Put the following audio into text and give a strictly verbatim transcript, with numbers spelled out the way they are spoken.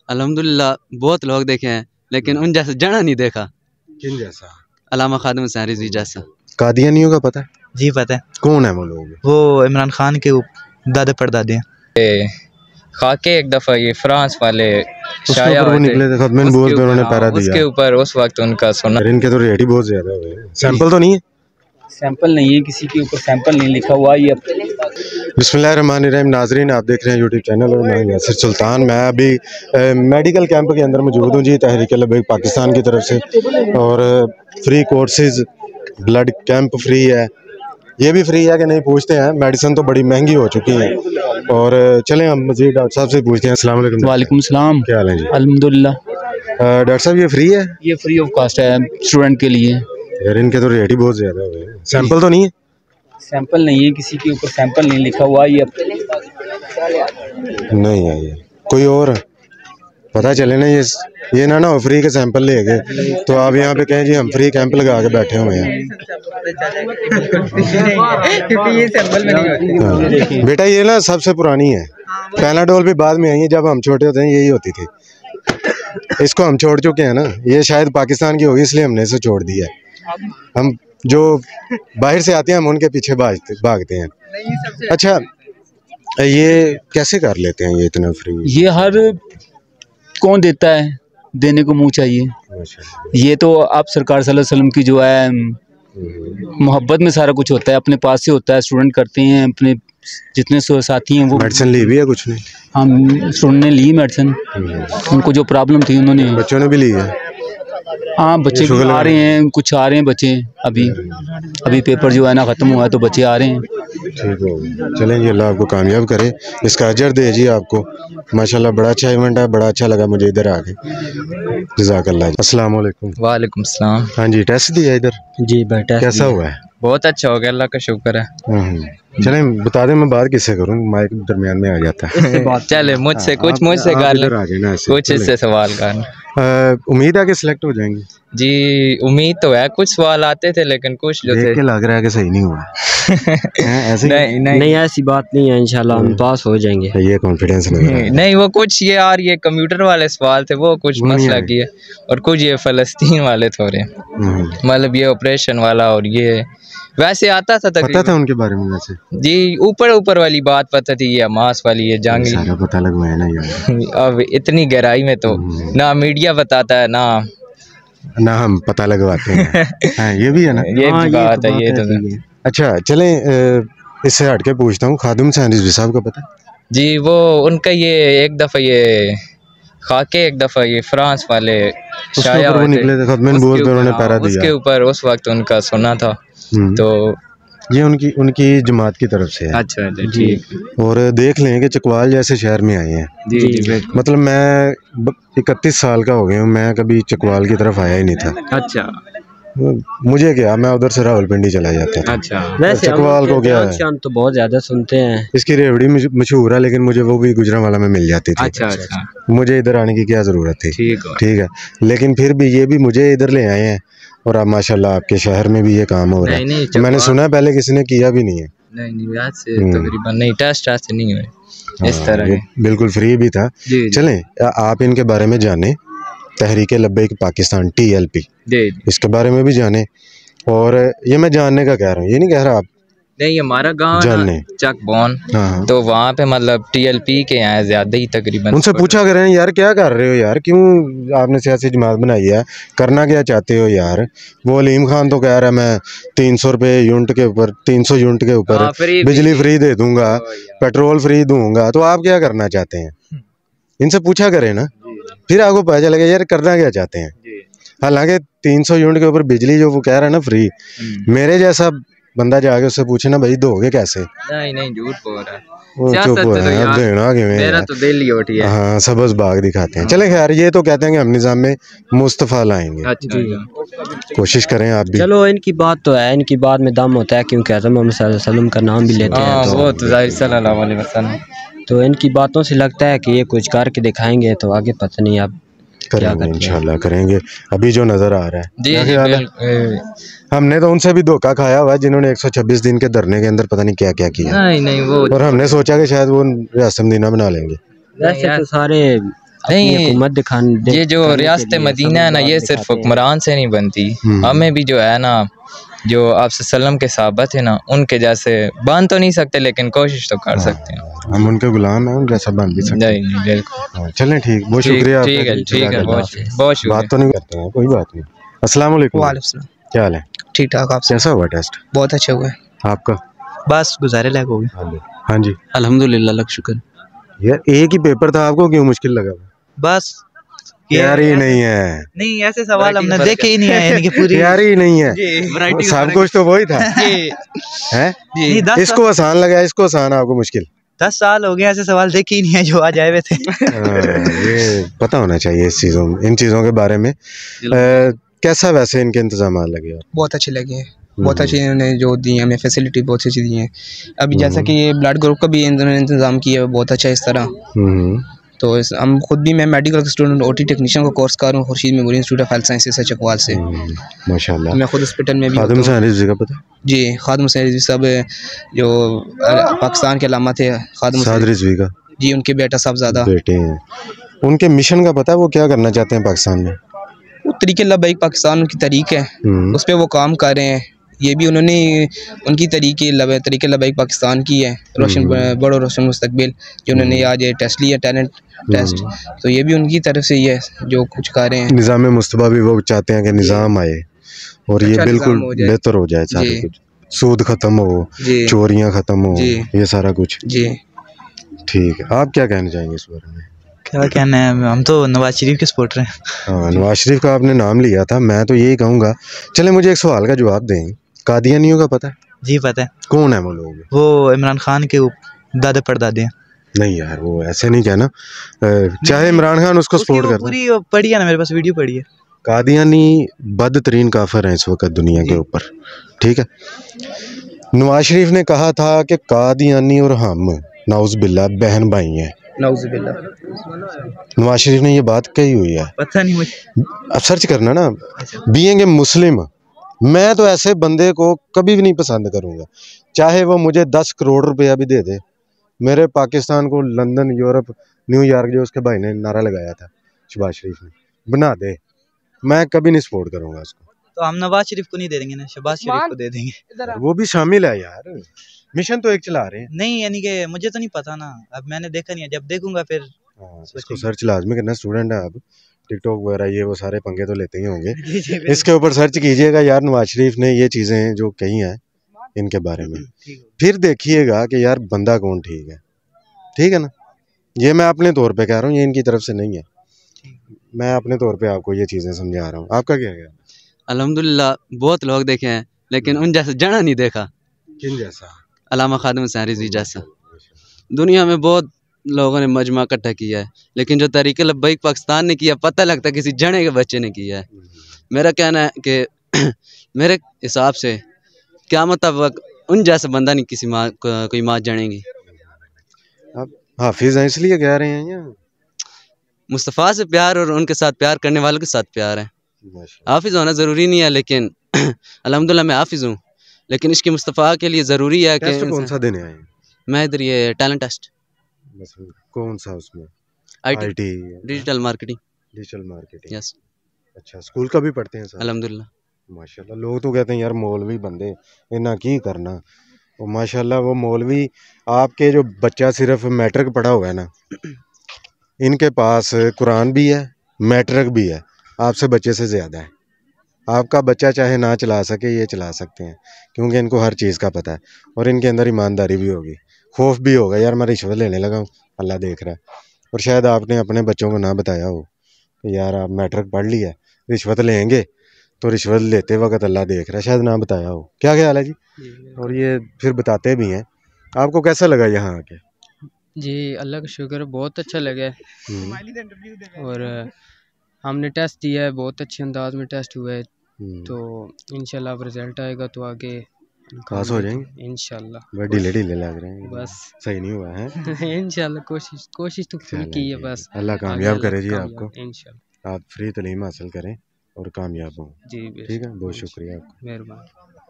अल्हम्दुलिल्लाह बहुत लोग देखे हैं, लेकिन उन जैसा जना नहीं देखा। किन जैसा? अल्लामा खादिम हुसैन रिजवी जैसा। कादियानियों का पता है? जी पता है। कौन है वो लोग? वो इमरान खान के दादा परदादे हैं। खाके एक दफा ये फ्रांस वाले शाया वो निकले थे खतमें बोल पे उन्होंने पैरा दिया, उसके ऊपर उस वक्त उनका सुना। इनके तो रेट ही बहुत ज्यादा हुए। सैंपल तो नहीं है? सैंपल नहीं है, किसी के ऊपर सैंपल नहीं लिखा हुआ। ये बिस्मिल्लाहिर्रहमानिर्रहीम। नाजरीन, आप देख रहे हैं यूट्यूब चैनल और मैं यासिर सुल्तान। मैं अभी ए, मेडिकल कैंप के अंदर मौजूद हूँ जी, तहरीक लबैक पाकिस्तान की तरफ से। और free courses, blood camp free है। ये भी फ्री है कि नहीं पूछते हैं। मेडिसिन तो बड़ी महंगी हो चुकी है। और चलें हम मजीद डॉक्टर साहब से पूछते हैं। अस्सलाम वालेकुम। वालेकुम सलाम। क्या हाल है जी? अल्हम्दुलिल्लाह। डॉक्टर साहब ये फ्री है? ये फ्री ऑफ कॉस्ट है स्टूडेंट के लिए। यार इनके तो रेट ही बहुत ज्यादा हुए। सैंपल तो नहीं है? सैंपल नहीं है, किसी के ऊपर सैंपल नहीं लिखा हुआ। ये नहीं है। ये कोई और पता चले ना, ये ये ना ना हो फ्री के सैंपल ले गए तो आप यहाँ पे कहें जी हम फ्री कैंप लगा के बैठे हुए हैं। हाँ। बेटा ये ना सबसे पुरानी है। पैनाडोल भी बाद में आई है, जब हम छोटे होते हैं यही होती थी। इसको हम छोड़ चुके हैं ना, ये शायद पाकिस्तान की होगी इसलिए हमने इसे छोड़ दिया है। हम जो बाहर से आते हैं हम उनके पीछे भागते भागते हैं। अच्छा, ये कैसे कर लेते हैं ये इतना फ्री? ये हर कौन देता है, देने को मुंह चाहिए। ये तो आप सरकार सल्लल्लाहु अलैहि वसल्लम की जो है मोहब्बत में सारा कुछ होता है, अपने पास से होता है। स्टूडेंट करते हैं, अपने जितने साथी हैं वो। मेडिसिन ली भी है कुछ नहीं? हम स्टूडेंट ने ली मेडिसिन, उनको जो प्रॉब्लम थी उन्होंने। बच्चों ने भी ली है? हाँ, बच्चे भी आ रहे हैं, कुछ आ रहे हैं बच्चे। अभी अभी पेपर जो है ना ख़त्म हुआ है तो बच्चे आ रहे हैं। ठीक हो गया। चलें जी, अल्लाह आपको कामयाब करे, इसका अजर दे जी आपको। माशाल्लाह बड़ा अच्छा इवेंट है, बड़ा अच्छा लगा मुझे इधर आके। जज़ाकल्लाह। अस्सलाम वालेकुम। वालेकुम सलाम। हाँ जी, टेस्ट दिया इधर? जी बेटा। कैसा हुआ है? बहुत अच्छा हो गया, अल्लाह का शुक्र है। चलें बता दें, मैं बात किससे करूँ? माइक दरमियान में आ जाता है। चले मुझसे कुछ मुझसे कर ले, कुछ इससे सवाल कर। उम्मीद है कि सिलेक्ट हो जाएंगे? जी उम्मीद तो है, कुछ सवाल आते थे लेकिन कुछ जो थे लग रहा है कि सही नहीं हुआ। ऐसे नहीं नहीं नहीं, ऐसी बात नहीं है, इंशाल्लाह हम पास हो जाएंगे। ये कॉन्फिडेंस नहीं, नहीं वो कुछ ये यार ये कंप्यूटर वाले सवाल थे, वो कुछ मसला की है। और कुछ ये फ़लस्तीन वाले थोड़े, मतलब ये ऑपरेशन वाला। और ये वैसे आता था तक पता था उनके बारे में वैसे? जी ऊपर ऊपर वाली बात पता थी, ये हमास वाली, ये जंग सारा पता लगवाया ना यार। अब इतनी गहराई में तो ना मीडिया बताता है ना ना हम पता लगवाते हैं। हाँ, ये भी है ना। ये भी बात है, ये तो। अच्छा चलें, इससे हट के पूछता हूँ, खादिम हुसैन रिजवी साहब का पता? जी वो उनका ये एक दफ़ा ये खाके एक दफ़ा ये फ्रांस वाले शाया वो निकले थे खतमें बोल पे उन्होंने पैरा दिया, उसके ऊपर उस वक्त उनका सुना था। तो ये उनकी उनकी जमात की तरफ से है। अच्छा ठीक। और देख लें कि चकवाल जैसे शहर में आए हैं। जी जी। मतलब मैं इकतीस साल का हो गया हूँ, मैं कभी चकवाल की तरफ आया ही नहीं था। अच्छा। मुझे क्या, मैं उधर से रावलपिंडी चला जाता था। अच्छा। वैसे चकवाल को क्या है, तो बहुत ज्यादा सुनते हैं। इसकी रेवड़ी मशहूर है, लेकिन मुझे वो भी गुजरांवाला में मिल जाती थी। अच्छा अच्छा। मुझे इधर आने की क्या जरूरत थी? ठीक है ठीक है, लेकिन फिर भी ये भी मुझे इधर ले आए हैं। और अब माशाल्लाह आपके शहर में भी ये काम हो रहा है। मैंने सुना है पहले किसी ने किया भी नहीं है। नहीं नहीं वैसे तकरीबन नहीं, टेस्ट टेस्ट नहीं हुए इस तरह। बिल्कुल फ्री भी था। चलें आप इनके बारे में जाने, Tehreek Labbaik Pakistan T L P, इसके बारे में भी जाने। और ये मैं जानने का कह रहा हूँ, ये नहीं कह रहा आप नहीं। हमारा गांव चक बोन, तो वहाँ पे मतलब टी एल पी के यहाँ ज्यादा ही तकरीबन। उनसे पूछा करें यार क्या कर रहे हो यार, क्यों आपने सियासी जमात बनाई है, करना क्या चाहते हो यार? वो अलीम खान तो कह रहा है मैं तीन सौ रुपये यूनिट के ऊपर, तीन सौ यूनिट के ऊपर बिजली फ्री दे दूंगा, पेट्रोल फ्री दूंगा। तो आप क्या करना चाहते हैं? इनसे पूछा करें ना, फिर आपको पता चलेगा यार करना क्या चाहते हैं। हालांकि तीन सौ यूनिट के ऊपर बिजली जो वो कह रहा है ना फ्री, मेरे जैसा बंदा जाके उससे पूछे ना भाई दोगे कैसे? नहीं नहीं झूठ बोल रहा है। वो चुप हो रहा है, अब देना मेरा तो दिल ही उठी है। हाँ सबज बाग दिखाते हैं। चले खैर, ये तो कहते हैं कि हम निजाम में मुस्तफा लाएंगे। अच्छा। कोशिश करें आप भी। चलो इनकी बात तो है, इनकी बात में दम होता है, क्योंकि आज़म मोहम्मद सल्लल्लाहु अलैहि वसल्लम का नाम भी लेते हैं। तो वो तो ज़ाहिर सल्लल्लाहु अलैहि वसल्लम, तो इनकी बातों से लगता है कि ये कुछ करके दिखाएंगे। तो आगे पता नहीं आप करेंगे, इंशाल्लाह करेंगे। अभी जो नजर आ रहा है, जी, क्या ख्याल है? हमने तो उनसे भी धोखा खाया हुआ है, जिन्होंने एक सौ छब्बीस दिन के धरने के अंदर पता नहीं क्या क्या किया। नहीं नहीं वो, और हमने सोचा कि शायद वो रियासत मदीना बना लेंगे। वैसे तो सारे अपनी हुकूमत दिखाने ये जो रियासत मदीना है ना, ये सिर्फ हुक्मरान से नहीं बनती, हमें भी जो है ना, जो आप सल्लम के साहबत है ना, उनके जैसे बांध तो नहीं सकते लेकिन कोशिश तो कर सकते हैं। हम उनके गुलाम हैं, जैसा बांध भी सकते हैं। नहीं बिल्कुल। चलें ठीक, बहुत शुक्रिया। ठीक है ठीक है, बहुत बहुत शुक्रिया। बात तो नहीं करते हैं, कोई बात नहीं। अस्सलाम वालेकुम। वालेकुम सलाम। क्या हाल है? ठीक ठाक। आप कैसा हुआ टेस्ट? बहुत अच्छे हुए। आपका? बस गुजारे लायक हो गए। हाँ जी अल्हम्दुलिल्लाह, लग शुक्र। यार एक ही पेपर था, आपको क्यों मुश्किल लगा? बस तैयारी नहीं है। नहीं, ऐसे सवाल हमने देखे ही नहीं है, यानी कि पूरी तैयारी नहीं है, सब कुछ तो वही था। है इसको आसान लगा, इसको आसान, आपको मुश्किल। दस साल हो गए ऐसे सवाल देखे ही नहीं है जो आज आए हुए थे। ये पता होना चाहिए इस चीज़ों इन चीज़ों के बारे में। कैसा वैसे इनके इंतजाम लगे? बहुत अच्छे लगे, बहुत अच्छी इन्होंने जो दी हमें फैसिलिटी बहुत अच्छी दी है। अभी जैसा कि ये ब्लड ग्रुप का भी इन्होंने इंतज़ाम किया है बहुत अच्छा इस तरह। तो इस हम खुद भी, मैं मेडिकल स्टूडेंट ओटी टेक्नीशियन का कोर्स कर रहा हूँ Khurshid memorial institute of health sciences है चकवाल से। माशाल्लाह। मैं खुद हॉस्पिटल में भी खादिम हुसैन रिजवी का पता? जी, खादिम हुसैन रिजवी साहब जो पाकिस्तान के अलामा थे, खादिम हुसैन रिजवी का जी, उनके बेटा साहबजादा बेटे हैं। उनके मिशन का पता है, वो क्या करना चाहते हैं पाकिस्तान में? वो तरीके लबैक पाकिस्तान उनकी तरीक है, उस पर वो काम कर रहे हैं। ये भी उन्होंने उनकी तरीके लबे तरीके लबैक पाकिस्तान की है, रोशन बड़ो रोशन मुस्तकबिल, जो उन्होंने आज ये टेस्ट लिया, टैलेंट टेस्ट, तो ये भी उनकी तरफ से ही है जो कुछ कर रहे हैं। निज़ाम मुस्तफा भी वो चाहते हैं कि निज़ाम आए और ये बिल्कुल बेहतर हो जाए, सारा कुछ, सूद खत्म हो, चोरियाँ खत्म हो, ये सारा कुछ जी। ठीक है, आप क्या कहना चाहेंगे इस बारे में? क्या कहना है, हम तो नवाज शरीफ के सपोर्टर हैं। हाँ, नवाज शरीफ का आपने नाम लिया था, मैं तो यही कहूँगा। चले मुझे एक सवाल का जवाब दें, कादियानियों का पता है? जी पता है। कौन है वो लोग? वो इमरान खान के दादा परदादे हैं। नहीं यार, वो ऐसे नहीं कहना, चाहे इमरान खान उसको सपोर्ट करता है। पूरी पढ़ी है ना, मेरे पास वीडियो पड़ी है। कादियानी बदतरीन काफिर हैं इस वक्त दुनिया के ऊपर, ठीक है। नवाज शरीफ ने कहा था कि कादियानी और हम नाउज़ बिल्लाह बहन भाई हैं। नाउज़ बिल्लाह, नवाज शरीफ ने ये बात कही हुई है। पता नहीं मुझे, अब सर्च करना ना। बीइंग ए मुस्लिम, मैं तो ऐसे बंदे को कभी भी नहीं पसंद करूँगा, चाहे वो मुझे दस करोड़ रुपया भी दे दे। मेरे पाकिस्तान को लंदन, यूरोप, न्यूयॉर्क जो उसके भाई ने नारा लगाया था शहबाज शरीफ ने, बना दे, मैं कभी नहीं सपोर्ट करूँगा उसको। तो हम नवाज शरीफ को नहीं दे देंगे ना, शहबाज शरीफ को दे देंगे। वो भी शामिल है यार, मिशन तो एक चला रहे हैं। नहीं, यानी कि मुझे तो नहीं पता ना, अब मैंने देखा नहीं है, जब देखूंगा फिर इसको सर्च लाजमी करना। स्टूडेंट है आप, टिकटॉक वगैरह ये वो सारे पंगे तो लेते ही होंगे। इसके ऊपर सर्च कीजिएगा यार, नवाज शरीफ ने ये चीज़ें जो कही हैं इनके बारे में, फिर देखिएगा कि यार बंदा कौन ठीक है, ठीक है ना। ये मैं अपने तौर पे कह रहा हूँ, ये इनकी तरफ से नहीं है, मैं अपने तौर पे आपको ये चीज़ें समझा रहा हूँ। आपका क्या है? अल्हम्दुलिल्लाह बहुत लोग देखे हैं, लेकिन उन जैसा जना नहीं देखा। किन जैसा? अल्लामा खादिम हुसैन रिज़वी जैसा। दुनिया में बहुत लोगों ने मजमा इकट्ठा किया है, लेकिन जो तरीके लब्बैक पाकिस्तान ने किया, पता लगता है किसी जने के बच्चे ने किया है। मेरा कहना है कि मेरे हिसाब से क़यामत तक उन जैसा बंदा नहीं किसी माँ कोई माँ जनेगी। आप हाफिज़ हैं इसलिए कह रहे हैं? या मुस्तफ़ा से प्यार और उनके साथ प्यार करने वालों के साथ प्यार है। हाफिज़ होना ज़रूरी नहीं है, लेकिन अल्हम्दुलिल्लाह मैं हाफिज़ हूँ, लेकिन इसके मुस्तफ़ा के लिए ज़रूरी है कि कौन सा देने आए? मैं इधर ये टैलेंट टेस्ट। कौन सा उसमें? IT, digital marketing. Digital marketing, yes. अच्छा, स्कूल का भी पढ़ते हैं सर? अल्हम्दुलिल्लाह माशाल्लाह। लोग तो कहते हैं यार मौलवी बंदे इन्ना की करना, और माशाल्लाह वो मौलवी आपके जो बच्चा सिर्फ मैट्रिक पढ़ा हुआ है ना, इनके पास कुरान भी है, मैट्रिक भी है, आपसे बच्चे से ज़्यादा है। आपका बच्चा चाहे ना चला सके, ये चला सकते हैं, क्योंकि इनको हर चीज़ का पता है, और इनके अंदर ईमानदारी भी होगी, खौफ भी होगा, यार मैं रिश्वत लेने लगा हूँ, अल्लाह देख रहा है। और शायद आपने अपने बच्चों को ना बताया हो कि यार आप मैट्रिक पढ़ लिया, रिश्वत लेंगे तो रिश्वत लेते वक्त अल्लाह देख रहा है, शायद ना बताया हो। क्या ख्याल है जी? और ये फिर बताते भी हैं। आपको कैसा लगा यहाँ आके? जी अल्लाह का शुक्र, बहुत अच्छा लगा। और हमने टेस्ट दिया है, बहुत अच्छे अंदाज में टेस्ट हुआ है, तो इंशाल्लाह अब रिजल्ट आएगा तो आगे पास हो जाएंगे इंशाल्लाह। बस ढीले ढीले लग रहे हैं, बस सही नहीं हुआ है। इंशाल्लाह कोशिश कोशिश तो पूरी की है, बस अल्लाह कामयाब करे जी आपको, इंशाल्लाह। आप फ्री तालीम हासिल करें और कामयाब हों। जी ठीक है, बहुत शुक्रिया आपका, मेहरबानी।